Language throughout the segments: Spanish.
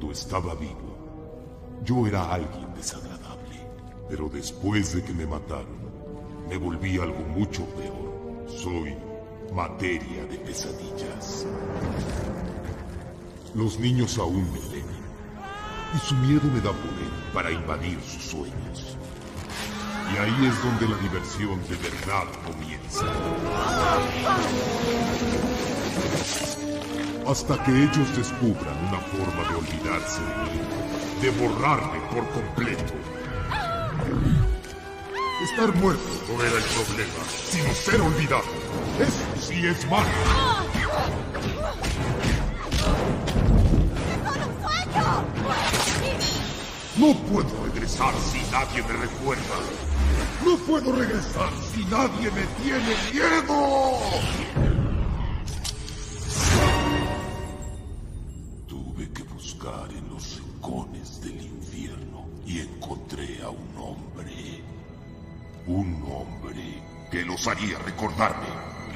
Cuando estaba vivo, yo era alguien desagradable. Pero después de que me mataron, me volví algo mucho peor. Soy materia de pesadillas. Los niños aún me temen, y su miedo me da poder para invadir sus sueños. Y ahí es donde la diversión de verdad comienza. Hasta que ellos descubran una forma de olvidarse de mí, de borrarme por completo. Estar muerto no era el problema, sino ser olvidado. Eso sí es malo. No puedo regresar si nadie me recuerda. No puedo regresar si nadie me tiene miedo. Tuve que buscar en los rincones del infierno y encontré a un hombre. Un hombre que los haría recordarme.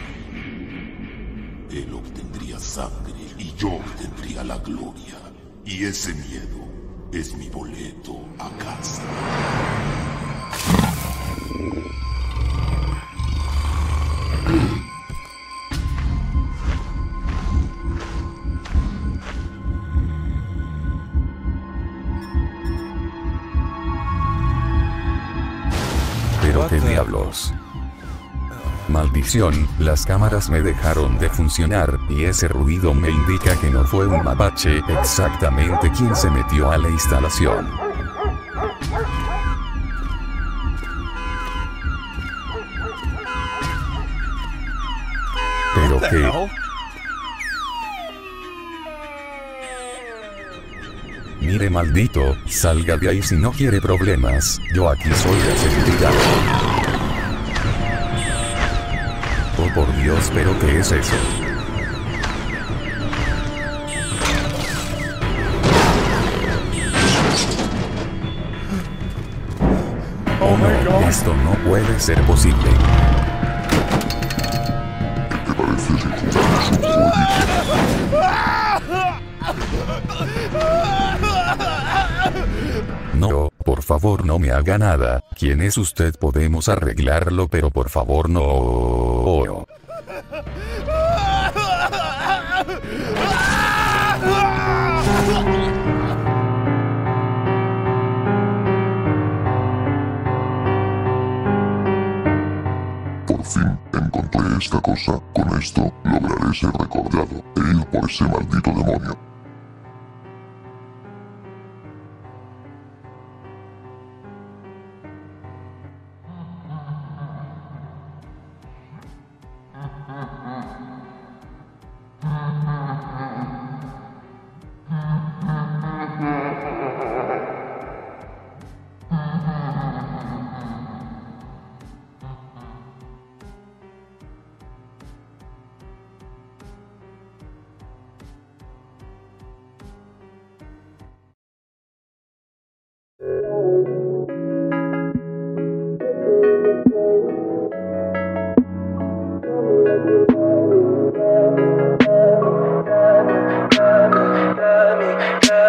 Él obtendría sangre y yo obtendría la gloria. Y ese miedo es mi boleto a casa. Pero qué diablos. Maldición, las cámaras me dejaron de funcionar, y ese ruido me indica que no fue un mapache exactamente quien se metió a la instalación. ¿Pero qué? Mire, maldito, salga de ahí si no quiere problemas, yo aquí soy la seguridad. Oh por Dios, pero ¿qué es eso? Oh no, esto no puede ser posible. ¿Qué te parece si jugamos un jueguito? No, por favor no me haga nada. ¿Quién es usted? Podemos arreglarlo, pero por favor no. Por fin encontré esta cosa. Con esto lograré ser recordado e ir por ese maldito demonio.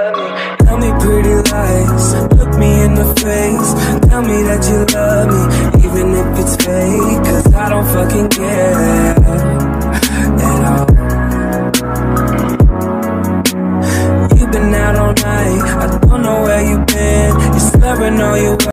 Tell me pretty lies, look me in the face. Tell me that you love me,